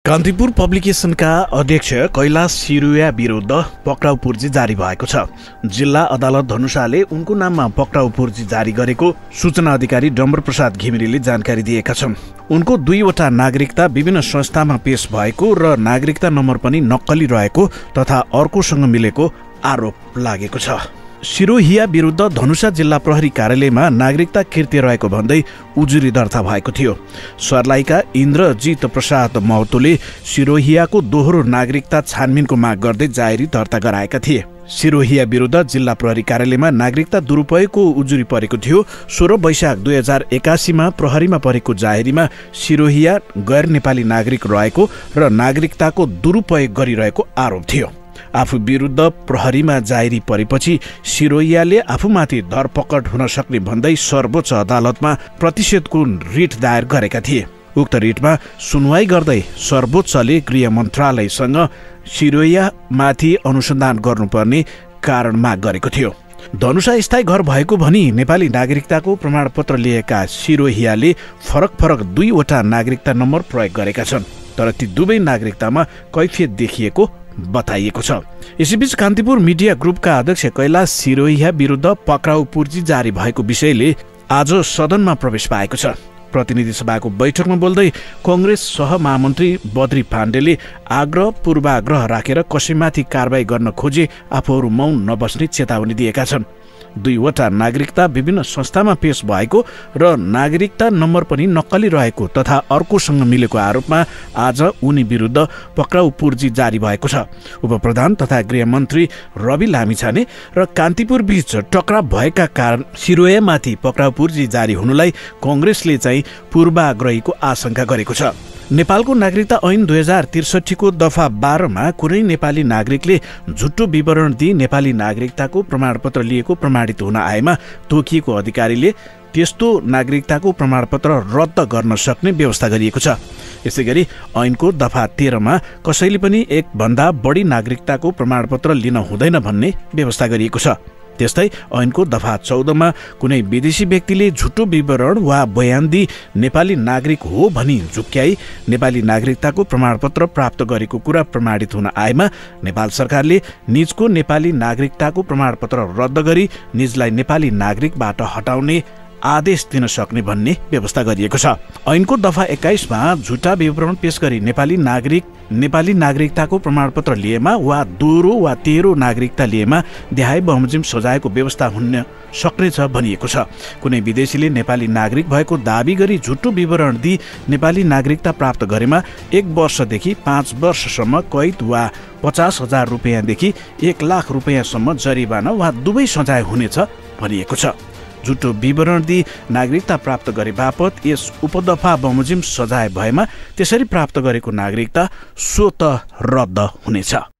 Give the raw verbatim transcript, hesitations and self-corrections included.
कान्तिपुर पब्लिकेसनका अध्यक्ष कैलाश सिरुया विरुद्ध पक्राउ पूर्जी जारी भएको छ। जिल्ला अदालत धनुषाले उनको नाममा पक्राउ पूर्जी जारी गरेको सूचना अधिकारी डम्बर प्रसाद घिमिरेले जानकारी दिएका छन्। उनको दुईवटा नागरिकता विभिन्न संस्थामा पेश भएको र नागरिकता नम्बर पनि नक्कली रहेको तथा अर्कोसँग मिलेको आरोप लागेको छ। सिरोहिया विरुद्ध धनुषा जिल्ला प्रहरी कार्यालयमा नागरिकता कृत्य रहेको भन्दै उजुरी दर्ता भएको थियो। सर्लाहीका इन्द्रजित प्रसाद महतोले सिरोहियाको दोहोरो नागरिकता छानबिनको माग गर्दै जाहेरी दर्ता गराएका थिए। सिरोहिया विरुद्ध जिल्ला प्रहरी कार्यालयमा नागरिकता दुरुपयोगको उजुरी परेको थियो। सोह्र वैशाख दुई हजार एकासीमा प्रहरीमा परेको जाहेरीमा सिरोहिया गैर नेपाली नागरिक रहेको र नागरिकताको दुरुपयोग गरिरहेको आरोप थियो। आफू विरुद्ध प्रहरीमा जाहेरी परेपछि सिरोहियाले आफूमाथि धरपकड हुन सक्ने भन्दै सर्वोच्च अदालतमा प्रतिषेधको रिट दायर गरेका थिए। उक्त रिटमा सुनवाई गर्दै सर्वोच्चले गृह मन्त्रालयसँग सिरोहियामाथि अनुसन्धान गर्नुपर्ने कारण माग गरेको थियो। धनुषा स्थायी घर भएको भनी नेपाली नागरिकताको प्रमाणपत्र लिएका सिरोहियाले फरक फरक दुईवटा नागरिकता नम्बर प्रयोग गरेका छन्, तर ती दुवै नागरिकतामा कैफियत देखिएको बताइएको छ। यसैबीच कान्तिपुर मिडिया ग्रुपका अध्यक्ष कैलाश सिरोहिया विरुद्ध पक्राउ पूर्जी जारी भएको विषयले आज सदनमा प्रवेश पाएको छ। प्रतिनिधि सभाको बैठकमा बोल्दै कांग्रेस सहमहामन्त्री बद्री पाण्डेले आग्रह पूर्वाग्रह राखेर कसैमाथि कारबाही गर्न खोजे आफूहरू मौन नबस्ने चेतावनी दिएका छन्। दुईवटा नागरिकता विभिन्न संस्थामा पेश भएको र नागरिकता नम्बर पनि नक्कली रहेको तथा अर्कोसँग मिलेको आरोपमा आज उनी विरुद्ध पक्राउ पूर्जी जारी भएको छ। उपप्रधान तथा गृहमन्त्री रवि लामिछाने र कान्तिपुर बीच टकराव भएका कारण सिरोहियामाथि पक्राउ पूर्जी जारी हुनुलाई कांग्रेसले चाहिँ पूर्वाग्रहीको आशंका गरेको छ। नेपालको नागरिकता ऐन दुई हजार त्रिसठीको दफा बाह्रमा कुनै नेपाली नागरिकले झुट्टो विवरण दिई नेपाली नागरिकताको प्रमाणपत्र लिएको प्रमाणित हुन आएमा तोकिएको अधिकारीले त्यस्तो नागरिकताको प्रमाणपत्र रद्द गर्न सक्ने व्यवस्था गरिएको छ। यसैगरी ऐनको दफा तेह्रमा कसैले पनि एक भन्दा बढी नागरिकताको प्रमाणपत्र लिन हुँदैन भन्ने व्यवस्था गरिएको छ। त्यस्तै ऐनको दफा चौधमा कुनै विदेशी व्यक्तिले झुटो विवरण वा बयान दिई नेपाली नागरिक हो भनी झुक्क्याई नेपाली नागरिकताको प्रमाणपत्र प्राप्त गरेको कुरा प्रमाणित हुन आएमा नेपाल सरकारले निजको नेपाली नागरिकताको प्रमाणपत्र रद्द गरी निजलाई नेपाली नागरिकबाट हटाउने आदेश दिन सक्ने भन्ने व्यवस्था गरिएको छ। ऐनको दफा एक्काइसमा झुटा विवरण पेश गरी नेपाली नागरिक नेपाली नागरिकताको प्रमाणपत्र लिएमा वा दोहोरो वा तेह्रो नागरिकता लिएमा देहाय बमोजिम सजायको व्यवस्था हुन सक्नेछ भनिएको छ। कुनै विदेशीले नेपाली नागरिक भएको दाबी गरी झुटो विवरण दिई नेपाली नागरिकता प्राप्त गरेमा एक वर्षदेखि पाँच वर्षसम्म कैद वा पचास हजार रुपियाँदेखि एक लाख रुपियाँसम्म जरिवाना वा दुवै सजाय हुनेछ भनिएको छ। झुटो विवरण दिई नागरिकता प्राप्त गरे बापत यस उपदफा बमोजिम सजाय भएमा त्यसरी प्राप्त गरेको नागरिकता स्वतः रद्द हुनेछ।